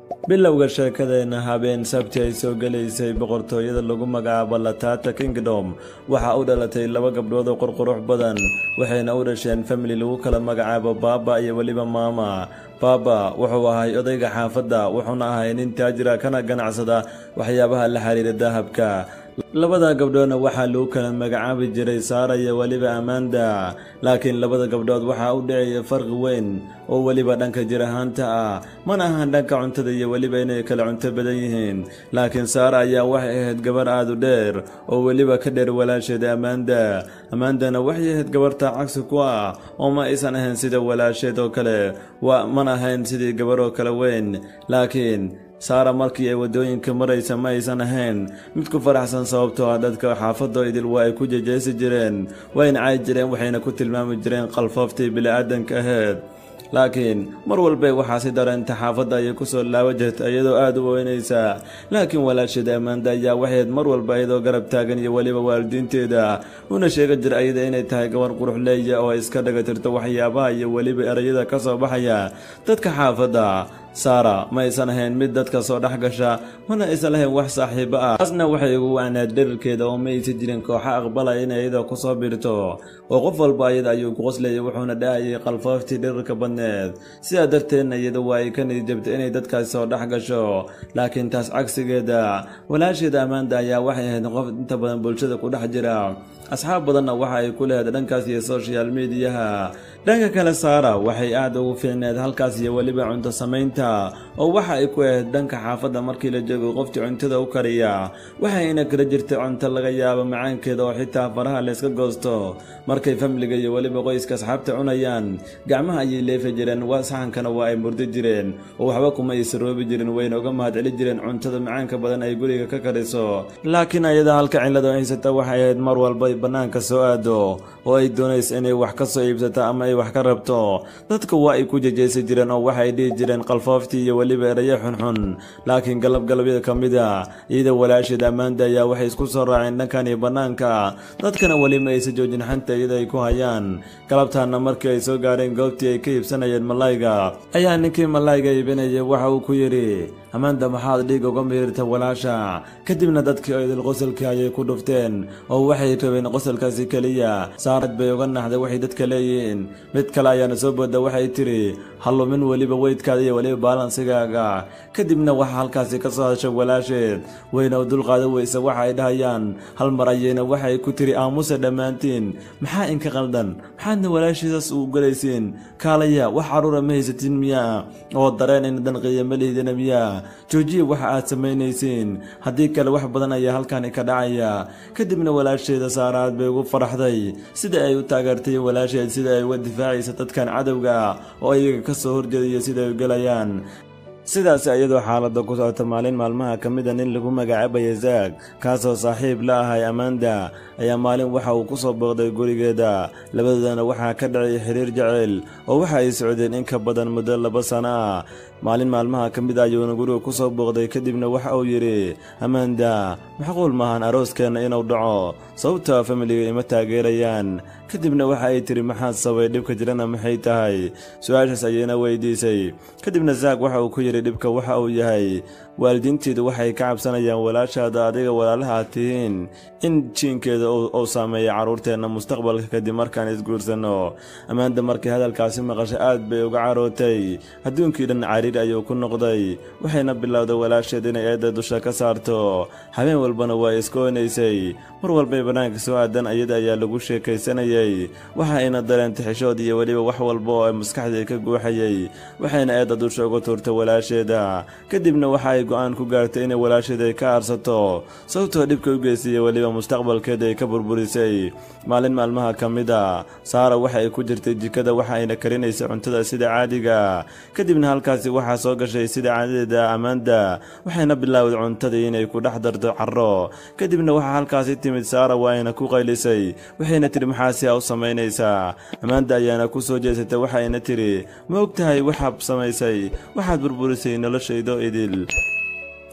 bilowga sheekadeena habeen sabti ay soo galaysay boqortooyada lagu magacaabo Latata Kingdom waxa uu dhalatay laba gabdhood oo qurqurux badan waxayna u dhasheen family lagu kala magacaabo Baba iyo waliba Mama. Baba wuxuu ahay odayga xaafadda wuxuuna ahay nin taajir kana ganacsada waxyaabaha la xiriira dahabka. labada gabdhoodna waxa lagu kala magacaabi jiray Sara iyo waliba Amanda, laakiin labada gabdhood waxa u dhacay farqi weyn oo waliba dhanka jir ahaanta ah, mana ahan dhanka cuntada iyo waliba inay kala cunto badan yihiin. laakiin Sara ayaa waxay ahayd gabar aad u dheer oo waliba ka dheer walaasheeda Amanda. Amandana waxay ahayd gabarta cagsi ku ah oo ma aysan ahayn sida walaasheed oo kale, mana ahayn sidii gabar oo kale weyn. laakiin Sara markii ay wadooyinka maraysa ma aysan ahayn mid ku faraxsan sababtoo ah dadka xaafadda idil waa ay ku jejeesi jireen, wayna caay jireen, waxayna ku tilmaami jireen qalfooftii bini'aadanka ahayd. laakiin mar walba waxaa si dareenta xaafadda ay ku soo laawajahta iyadoo aad u weynaysa. laakiin walaasheeda Amanda ayaa waxay mar walba iyadoo garab taagan iyo waliba waalidiinteeda una sheega jir ayada inay tahay gabar qurux leeya oo iska dhagatirto waxyaabaha iyo waliba erayada ka soo baxaya dadka xaafadda. Sara ma aysan ahayn mid dadka soo dhex gasha, mana aysan lahayn wax saaxiibo ah. taasna waxay ugu wacnayd dhererkeeda oo ma aysan jirin kooxa aqbalaya inay iyada ku soo biirto, oo qof walba iyada ayuu ku qoslayay wuxuuna dhahayay qalfooftii dhererka badneed. sidaa darteedna iyada waa ay ka niyadjabtay inay dadkaasi soo dhex gasho. laakiin taas cagsigeeda walaasheeda Amanda ayaa waxay ahayd qof inta badan bulshada ku dhex jira, asxaab badanna waxa ay ku leedahay dhankaas iyo social media. dhanka kale Sara waxay aad ugu fiicneed halkaas iyo waliba cunto samaynta, oo waxa ay ku ahayd dhanka xaafadda markii la joogo qoftii cuntada u kariya, waxayna kala jirtay cunto laga yaabo macaankeeda oo xitaa faraha la iska goosto. markay famliga iyo waliba qoyska asxaabta cunayaan gacmaha ayay leefi jireen, saxankana waa ay murdi jireen oo waxba kuma isroobi jirin, wayna uga mahadceli jireen cuntada macaanka badan ay guriga ka kariso. laakiin ayada halka cilada haysata waxay ahayd mar walba banaanka soo aado oo ay doonayso inay wax ka soo iibsato ama ay wax ka rabto. dadka waa ay ku jejeesi jireen oo waxay dhihi jireen qalfooftii iyo waliba erayo xunxun. laakiin galabyada ka mid ah iyada walaasheeda Amanda ayaa waxay isku soo raaceen dhankan iyo banaanka, dadkana wali ma aysan joojin xanta iyada ay ku hayaan. galabtaana markii ay soo gaareen goobtii ay ka iibsanayeen malayga ayaa ninkii malayga iibinayay waxa uu ku yidhi, Amanda maxaad dhiig uga miirta walaasha? kadibna dadkii idil qosolkii ayay ku dhufteen oo waxay rabeen qosolkaasi kaliya. Saarad bay uga naxday waxay dadka leeyihiin. mid kale ayaana soo booda waxay tiri, hallumin waliba weydkaada iyo waliba baalansigaaga. kadibna waxa halkaasi ka soo hadashay walaasheed, wayna u dulqaadan weysa waxa ay dhahayaan. hal mar ayayna waxay ku tiri, aamusa dhammaantiin, maxaa inka qaldan? maxaadna walaashiisaas u galaysiin? kaalaya wax caruura ma haysatiin miyaa? oo dareen in danqiya ma lihdina miyaa? joojiya waxa aad samaynaysiin, haddii kale wax badan ayaa halkan ka dhacaya. kadibna walaasheeda Saaraad bay ugu faraxday sida ay u taageertay walaasheed, sida ay uga difaacaysa dadkan cadowga oo iyaga ka soo horjeedaya sida ay u galayaan. sidaas iyadoo xaaladda ku socota maalin maalmaha ka mid a nin lagu magacaabay Zack kaasoo saaxiib la ahay Amanda ayaa maalin waxa uu ku soo booqday gurigeeda. labadoodana waxaa ka dhacay xiriir jacayl oo waxa ay socdeen in ka badan muddo 2 sano ah. maalin maalmaha ka mid ah ayuuna guriga ku soo booqday, kadibna waxa uu yidhi, Amanda macquul maahan arooskeenna inuu dhaco sababtoo family ima taageerayaan. kadibna waxa ay tiri, maxaad sabay? dhibka jirana maxay tahay? su-aashaas ayayna weydiisay. kadibna Zack waxa uu ku yidhi, dhibka waxa uu yahay waalidiinteedu waxay ka cabsanayaan walaashaada adiga walaalaha aad tihiin in jiinkeeda uu saameeya carruurteenna mustaqbalka kadib markaan isguursanno. Amanda markii hadalkaasi maqashay aad bay uga carootay, adduunkii dhan cariir ayuu ku noqday, waxayna bilowday walaasheed inay eedda dusha ka saarto. habeen walbana waa iskoonaysay, mar walbay banaanka soo aadan ayada ayaa lagu sheekaysanayay, waxa ayna dareentay xishood iyo weliba wax walba oo ay maskaxdeeda ka guuxayay, waxayna eedda dusha uga tuurtay walaasheeda. kadibna waxa ay go'aan ku gaartay inay walaasheeda ay ka aarsato sababtoo dhibka u geystay waliba mustaqbalkeeda ay ka burburisay. maalin maalmaha ka mid ah Sara waxa ay ku jirtay jikada, waxa ayna karinaysay cuntada sida caadiga. kadibna halkaasi waxaa soo gashay sida caadadeeda Amanda, waxayna bilaawday cuntadii inay ku dhex darto carro. kadibna waxaa halkaasi timid Sara waayna ku qaylisay, waxayna tiri, maxaa si u samaynaysaa? Amanda ayaana ku soo jeesatay, waxayna tiri, ma ogtahay waxaad samaysay? waxaad burburisay noloshayda idil.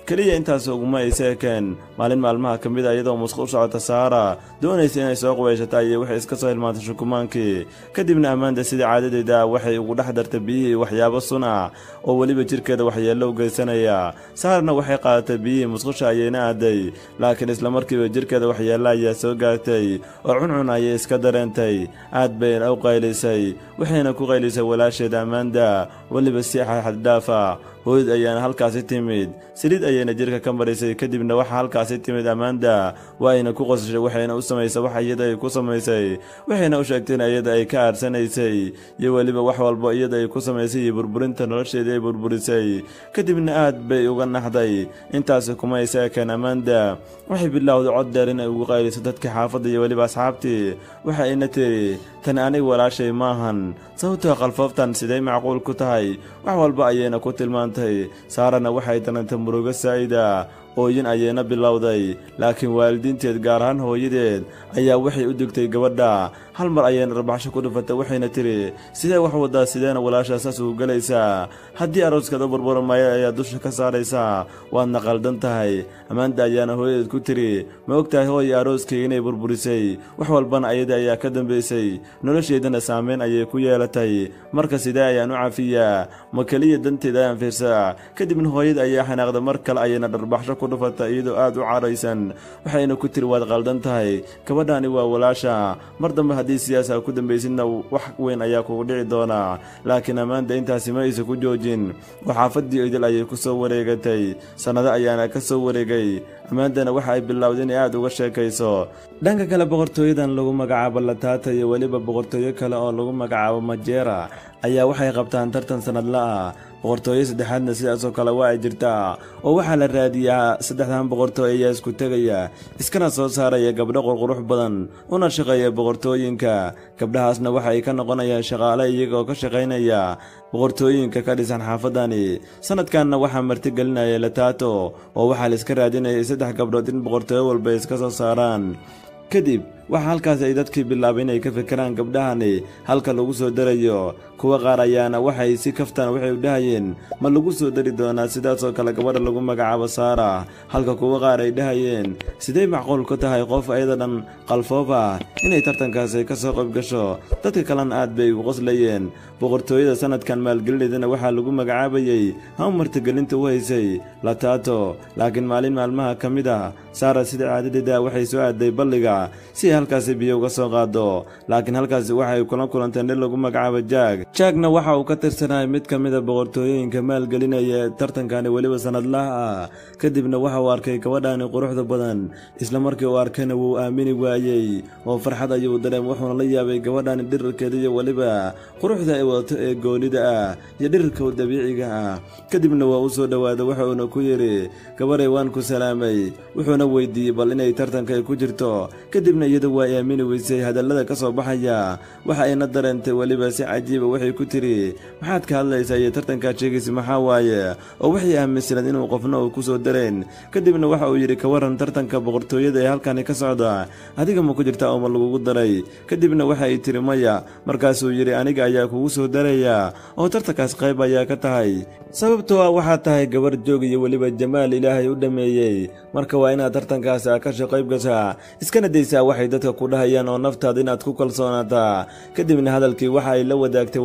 keliya intaas uguma aysa ekeen maalin maalmaha ka mid a iyadoo musqul u socota saara doonaysa inay soo qubaysata ayay waxay iska soo hilmaantay shukumaankii kadibna ammaanta sidii caadadeeda waxay ugu dhex dartay biyihii waxyaabo suna oo weliba jirkeeda waxyeello u geysanaya saarna waxay qaadatay biyihii musqusha ayayna aaday laakiin islamarkiiba jirkeeda waxyeello ayaa soo gaartay oo cuncun ayay iska dareentay aad bayna u qaylisay waxayna ku qaylisay walaasheeda ammaanta weliba si xaddhaafa hooyad ayaana halkaasi timid saliid ayayna jirka ka marisay kadibna waxa halkaasi timid ammaanta waa ayna ku qosashay waxayna u samaysay wax iyada ay ku samaysay waxayna u sheegtay in iyada ay ka aarsanaysay iyo weliba wax walba iyada ay ku samaysay iyo burburinta nolosheedii ay burburisay kadibna aad bay uga naxday intaasi kuma aysa ekeen ammaanta waxay bilowday cod dheer inay ugu qayliso dadkii xaafadda iyo weliba asxaabtii waxa ayna tiri tani aniga walaashay maahan sababtoo qalfooftan siday macquul ku tahay wax walba ayayna ku tilmaantay saarana waxay darantay murugo saa'ida ooyin ayayna bilowday laakiin waalidiinteed gaar ahaan hooyadeed ayaa waxay u digtay gabadha hal mar ayayna rabaxsho ku dhufatay waxayna tiri sidee wax wadaa sideena walaashaa saas ugu galaysaa haddii arooskaada burbura maayo ayaa dusha ka saaraysaa waadna qaldan tahay ammaanta ayaana hooyadeed ku tiri ma og tahay hooya arooskayga inay burburisay wax walbana ayada ayaa ka dambaysay nolosheedana saameyn ayay ku yeelatay marka sidee ayaan u cafiyaa ma keliya danteeda ayaan fiirsaa kadibna hooyada ayaa xanaaqda mar kale ayayna dharbaxsho ku dhufata iyadoo aad u caraysan waxayna ku tiri waad qaldan tahay gabadhaani waa walaasha mar dambe haddii siyaasa ku dambaysidna wax weyn ayaa kugu dhici doonaa laakiin ammaanta intaasi ma aysa ku joojin oo xaafaddii idil ayay ku soo wareegatay sannado ayaana ka soo wareegay ammaantana waxa ay bilowday inay aad uga sheekayso dhanka kale boqortooyadan lagu magacaabo lataata iyo weliba boqortooyo kale oo lagu magacaabo majeera ayaa waxay qabtaan tartan sannadla ah boqortooyo saddexaadna sidaasoo kale waa ay jirtaa oo waxaa la raadiyaa saddexdan boqortooy ayaa isku tegaya iskana soo saaraya gabdho qurqurux badan una shaqeeya boqortooyinka gabdhahaasna waxa ay ka noqonayaan shaqaale iyagoo ka shaqaynaya boqortooyinka ka dhisan xaafadani sanadkanna waxaa martigelinaya lataato oo waxaa la iska raadinayay 3 gabdhood in boqortooyo walba iska soo saaraan kadib waxa halkaas ay dadkii bilaabeen inay ka fikiraan gabdhahani halka lagu soo darayo kuwa qaar ayaana waxay si kaftaan waxay u dhahayeen ma lagu soo dari doonaa sidaasoo kale gabadha lagu magacaabo saara halka kuwa qaar ay dhahayeen sidee macquul ku tahay qof ayada dhan qalfoof ah inay tartankaasi ka soo qayb gasho dadka kalena aad bay u qoslayeen boqortooyada sanadkan maalgelinayna waxaa lagu magacaabayay martigelinta u haysay lataato laakiin maalin maalmaha ka mid ah saara sida caadadeeda waxay soo aaday balliga si halkaasi biyo uga soo qaado laakiin halkaasi waxay kula kulantay nin lagu magacaabo jaagna waxa uu ka tirsanay mid ka mid a boqortooyooyinka maalgelinaya tartankani weliba sanadlaha ah kadibna waxa uu arkay gabadhani quruxda badan isla markii uu arkayna wuu aamini waayey oo farxad ayuu dareem wuxuuna la yaabay gabadhani dhirirkeeda iyo weliba quruxda ay wadato ee goonida ah iyo dhirirka dabiiciga ah kadibna waa u soo dhawaaday wuxuuna ku yiri gabaray waan ku salaamay wuxuuna weydiiyey bal inay tartanka ku jirto kadibna iyadu waa aamini weysay hadallada ka soo baxaya waxa ayna dareentay weliba si cajiiba waxay ku tiri maxaad ka hadlaysaa iyo tartanka sheegaysi maxaa waaye oo waxay aaminsanad inuu qofna uu ku soo dareen kadibna waxa uu yiri ka waran tartanka boqortooyada ee halkani ka socda adiga ma ku jirtaa oo ma lagugu daray kadibna waxa ay tiri maya markaasuu yiri aniga ayaa kugu soo daraya oo tartankaas qayb ayaa ka tahay sababtoo ah waxaa tahay gabar joog iyo weliba jamaal ilaahay u dhameeyey marka waa inaad tartankaasi ka soo qayb gashaa iskana daysaa waxay dadka ku dhahayaan oo naftaada inaad ku kalsoonaataa kadibna hadalkii waxa ay la wadaagtay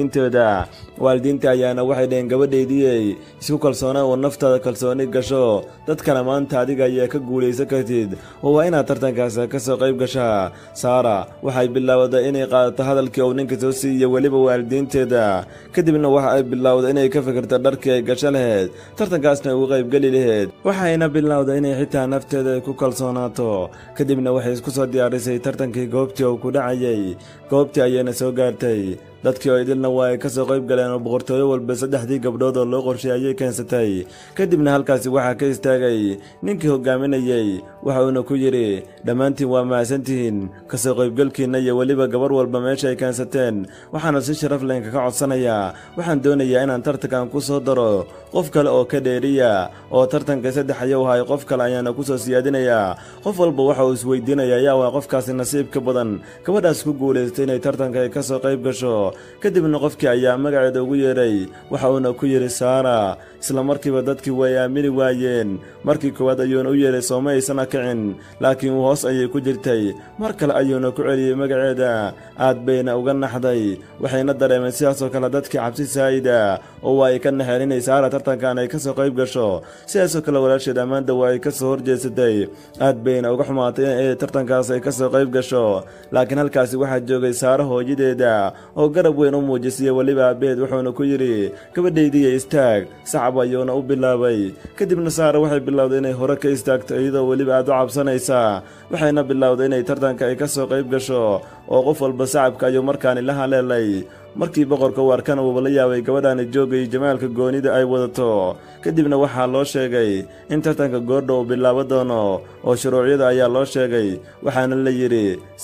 waalidiinta ayaana waxay dhaheen gabadhaydiyey isku kalsoona oo naftaada kalsooni gasho dadkana maanta adiga ayaa ka guulaysan kartid oo waa inaad tartankaas ka soo qayb gashaa saara waxay bilowday inay qaadato hadalkii uu ninka soo siiyey weliba waalidiinteeda kadibna waxa ay bilowday inay ka fikirto dharkii ay gasho lahayd tartankaasna ugu qaybgeli lahayd waxayna bilowday inay xitaa nafteeda ku kalsoonaato kadibna waxay isku soo diyaarisay tartankii goobtii uu ku dhacayay goobtii ayayna soo gaartay dadkii oo idilna waa ay ka soo qayb galeen oo boqortooyo walba 3 gabdhood oo loo qorshay ayay keensatay kadibna halkaasi waxaa ka istaagay ninkii hogaaminayay waxauna ku yiri dhammaantiin waa mahadsantihiin ka soo qaybgalkiina iyo weliba gabar walba meesha ay keensateen waxaana si sharaf leh ka codsanayaa waxaan doonayaa inaan tartankan ku soo daro qof kale oo ka dheeriya oo tartanka 3 ayuu hay qof kale ayaana ku soo siyaadinaya qof walba waxa uu isweydiinayaa yaa waa qofkaasi nasiib ka badan gabadhaas ku guuleystay inay tartanka ka soo qayb gasho kadibna qofkii ayaa magaceeda ugu yeeray waxa uuna ku yidhi saara isla markiiba dadkii way aamini waayeen markii koowaad ayuuna u yeeray sooma aysan kicin laakiin hoos ayay ku jirtay mar kale ayuuna ku celiyey magaceeda aad bayna uga naxday waxayna dareemeen sidaasoo kale dadkii cabsi saa'ida oo ay ka naxeen inay saara tartankan ay ka soo qayb gasho sidaasoo kale walaasheed Amanda waa ay ka soo horjeesatay aad bayna uga xumaatay in tartankaas ay ka soo qayb gasho laakiin halkaasi waxaa joogay saara hooyadeeda oo garab weyn u muujisay waliba aabeed wuxuuna ku yiri gabadhaydii istaag sacab ayuuna u bilaabay kadibna saara waxay bilowday inay hore ka istaagto iyadoo waliba aad u cabsanaysa waxayna bilowday inay tartanka ay ka soo qayb gasho oo qof walba sacabka ayuu markaani la haleelay markii boqorka uu arkana uu la yaabay gabadhaani joogay jamaalka goonida ay wadato kadibna waxaa loo sheegay in tartanka goordho uu bilaabo doono oo shuruucyada ayaa loo sheegay waxaana la yidhi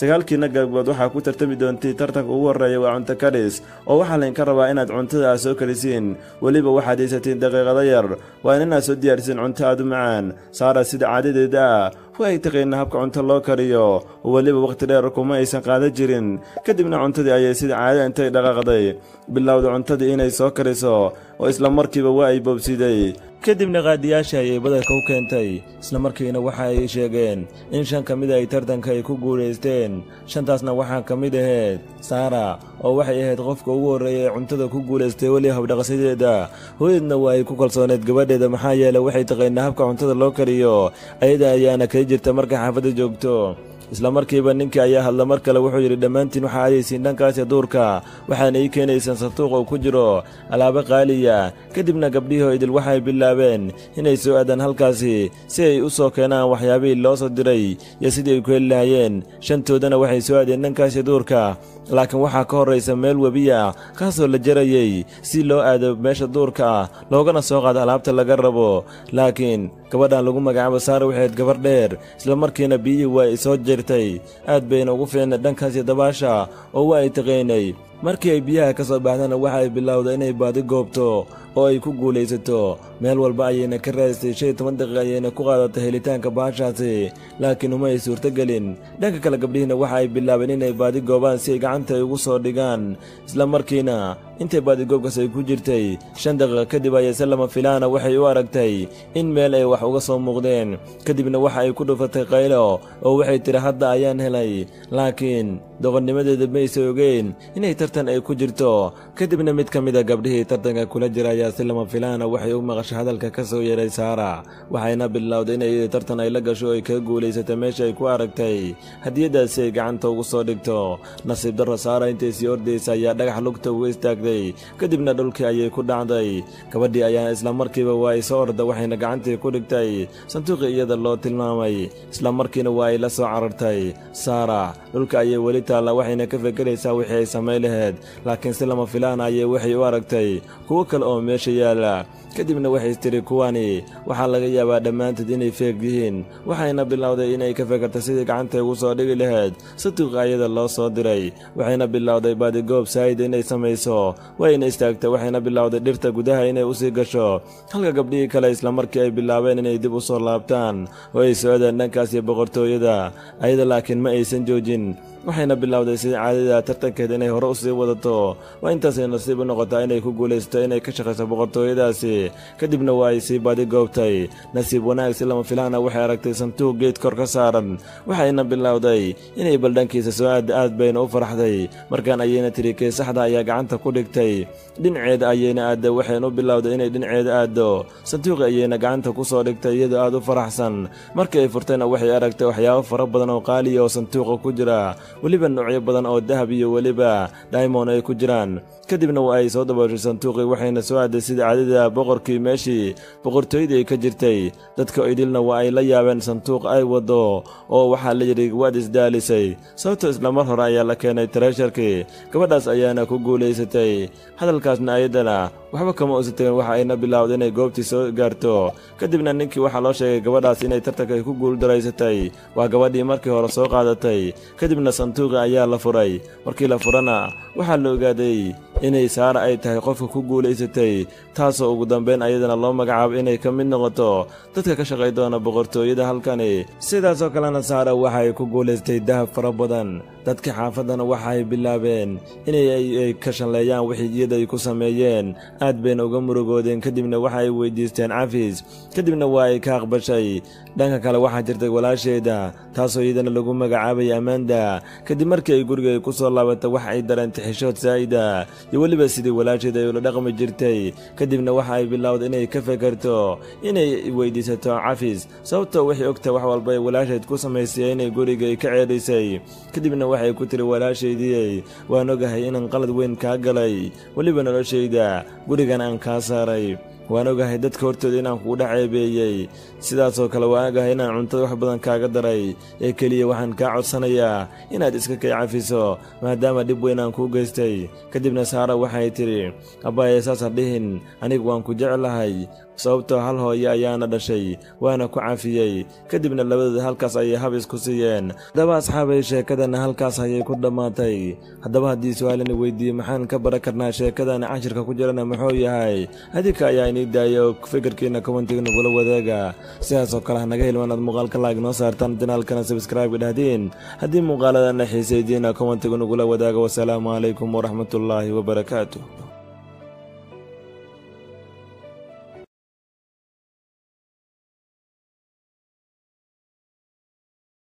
9 gabdhood waxaa ku tartami doontii tartanka ugu horreeya waa cunto karis oo waxaa laydinka rabaa inaad cuntada aad soo karisiin weliba waxaad haysatiin daqiiqado yar waa inaad soo diyaarisiin cunto aad u macaan saara sida caadadeeda way taqaynaa habka cunto loo kariyo waliba waqti dheer kuma aysan qaadan jirin kadibna cuntadii ayay sida caada intay dhaqaaqday bilowday cuntadii inay soo kariso oo isla markiiba waa ay boobsiday kadibna qaadiyaasha ayay badarka u keentay isla markiina waxa ay sheegeen in 5 ka mid ay tartanka ay ku guuleysteen 5taasna waxaa ka mid ahayd saara oo waxay ahayd qofka ugu horreeyay cuntada ku guuleystay wali habdhaqasadeeda hooyadna waa ay ku kalsooneed gabadheeda maxaa yeelay waxay taqaynaa habka cuntada loo kariyo ayada ayaana ka jirta marka xaafadda joogto isla markiiba ninkii ayaa hadla mar kale wuxuu yidhi dhammaantiin waxaa aadaysiin dhankaasi duurka waxaana ii keenaysaan sanduuq oo ku jiro alaabo qaaliya kadibna gabdhihii idil waxay bilaabeen inay soo aadaan halkaasi si ay u soo keenaan waxyaabihii loo soo diray iyo sidii ay ku heli lahaayeen 5toodana waxay soo aadeen dhankaasi duurka laakiin waxaa ka horraysa meel webiya kaasoo la jarayay si loo aado meesha duurka loogana soo qaado alaabta laga rabo laakiin gabadhan lagu magacaabo saara waxayd gabar dheer isla markiina biyihii waa ay soo jirtay aad bayna ugu fiicnay dhankaasi dabaasha oo waa ay taqaynay markii ay biyaha ka soo baxdana waxa ay bilowday inay baadi goobto oo ay ku guulaysato meel walba ayayna ka raadisay 15 daqiiqo ayayna ku qaadatay helitaanka baashaasi laakiin uma ay suurtagelin dhanka kale gabdhihiina waxa ay bilaabeen inay baadi goobaan si ay gacanta ugu soo dhigaan isla markiina intay baadi goobkaas ay ku jirtay 5 daqiiqo kadib ayay lama filaana waxay u aragtay in meel ay wax uga soo muuqdeen kadibna waxa ay ku dhufatay qaylo oo waxay tiri hadda ayaan helay laakiin doqonnimadeeda ma aysan ogeyn inay tartan ay ku jirto kadibna mid ka mid ah gabdhihii tartanka kula jira ayaa si lama filaana waxay u maqashay hadalka ka soo yeeray saara waxayna bilowday inay tartan ay la gasho oo ay kaga guulaysatay meesha ay ku aragtay hadiyadaasi ay gacanta ugu soo dhigto nasiib darro saara intay sii ordaysa ayaa dhagax lugta ugu istaagday kadibna dhulkii ayay ku dhacday gabadhii ayaa isla markiiba waa ay soo orda waxayna gacantii ku dhigtay sanduuqii iyada loo tilmaamay isla markiina waa ay la soo carartay saara dhulka ayay weli taalla waxayna ka fekeraysaa wixii ay samayn lahayd laakiin si lama filaana ayay waxay u aragtay kuwo kale oo meesha yaala kadibna waxay tiri kuwani waxaa laga yaabaa dhammaantood inay feeg yihiin waxayna bilowday inay ka fekerto sidii gacanta ugu soo dhigi lahayd sanduuqa ayada loo soo diray waxayna bilowday baadigoob saa'ida inay samayso wayna istaagtay waxayna bilowday dhirta gudaha inay u sii gasho halka gabdhihii kale isla markii ay bilaabeen inay dib u soo laabtaan oo ay soo aadaan dhankaas iyo boqortooyada ayada laakiin ma aysan joojin waxayna bilowday sida caadada tartankeeda inay hore u sii wadato waa intaasay nasiib u noqotaa inay ku guulaysato inay ka shaqayso boqortooyadaasi kadibna waa ay sii baadi goobtay nasiib wanaag si lama filaana waxay aragtay sanduuq geed kor ka saaran waxayna bilowday inay baldhankiisa soo aad bayna u faraxday markaan ayayna tiri kee saxda ayaa gacanta ku dhigtay dhinaceeda ayayna aadda waxayna u bilowday inay dhinaceeda aaddo sanduuqi ayayna gacanta ku soo dhigtay iyadoo aad u faraxsan markii ay furtayna waxay aragtay waxyaabo fara badan oo qaaliya oo sanduuqa ku jira weliba noocyo badan oo dahab iyo weliba diamond ay ku jiraan kadibna waa ay soo dabooshay sanduuqii waxayna soo aaday sida caadada boqorkii meeshii boqortooyadii ay ka jirtay dadka idilna waa ay la yaabeen sanduuq ay wado oo waxaa la yidhi waad isdaalisay sababtoo isla mar hore ayaa la keenay tareesharkii gabadhaas ayaana ku guulaysatay hadalkaasna ayadana waxba kama uusan tagin waxa ayna bilowday inay goobtii soo gaarto kadibna ninkii waxaa loo sheegay gabadhaas inay tartanka ay ku guuldaraysatay waa gabadhii markii hore soo qaadatay kadibna sanduuqii ayaa la furay markii la furana waxaa la ogaaday inay Saara ay tahay qofka ku guulaysatay taasoo ugu dambeyn ayadana loo magacaabo inay ka mid noqoto dadka ka shaqay doona boqortooyada halkani. sidaasoo kalena Saara waxay ku guulaystay dahab fara badan. dadka xaafadana waxay bilaabeen inay ka shanleeyaan wixii iyada ay ku sameeyeen. aad bayna uga murugoodeen, kadibna waxay weydiisteen cafis, kadibna waa ay ka aqbashay. dhanka kale waxaa jirtay walaasheeda taasoo iyadana lagu magacaabay Amanda. kadib markii ay guriga ku soo laabatay wax ay dareentay xishood saa'ida iyo weliba sidii walaasheeda ay ula dhaqmi jirtay. kadibna waxa ay bilowday inay ka fekerto inay weydiisato cafis, sababtoo waxay ogtahay wax walba ay walaasheed ku samaysay inay guriga ka ceerisay. kadibna waxay ku tiri walaasheedii, waan ogahay inaan qalad weyn kaa galay, weliba noloshayda gurigan aan kaa saaray. waan ogahay dadka hortooda inaan kugu dhex ceebeeyey, sidaasoo kale waan ogahay inaan cuntada wax badan kaaga daray, ee keliya waxaan kaa codsanayaa inaad iska kay cafiso maadaama dhib weyn aan kuu geystay. kadibna Saara waxay tidhi, abbaaye saas ha dhihin, anigu waan ku jeclahay, sababtoo hal hooyo ayaana dhashay, waana ku cafiyey. kadibna labadooda halkaas ayay hab isku siiyeen. haddaba asxaabay, sheekadana halkaas ayay ku dhammaatay. haddaba haddii su-aalani weydiiyey maxaan ka baran karnaa sheekadana cashirka ku jirana muxuu yahay, adinka ayaa inii daaya oo fikirkiina commentiga nagula wadaaga. sidaasoo kale hanaga hilmaan aad muuqaalka laag noo saartaan, janaalkana subscribe idhahdeen. haddii muuqaaladana xiisaydiina commentiga nagula wadaaga. wasalaamu calaykum waraxmatullaahi wabarakaatuh.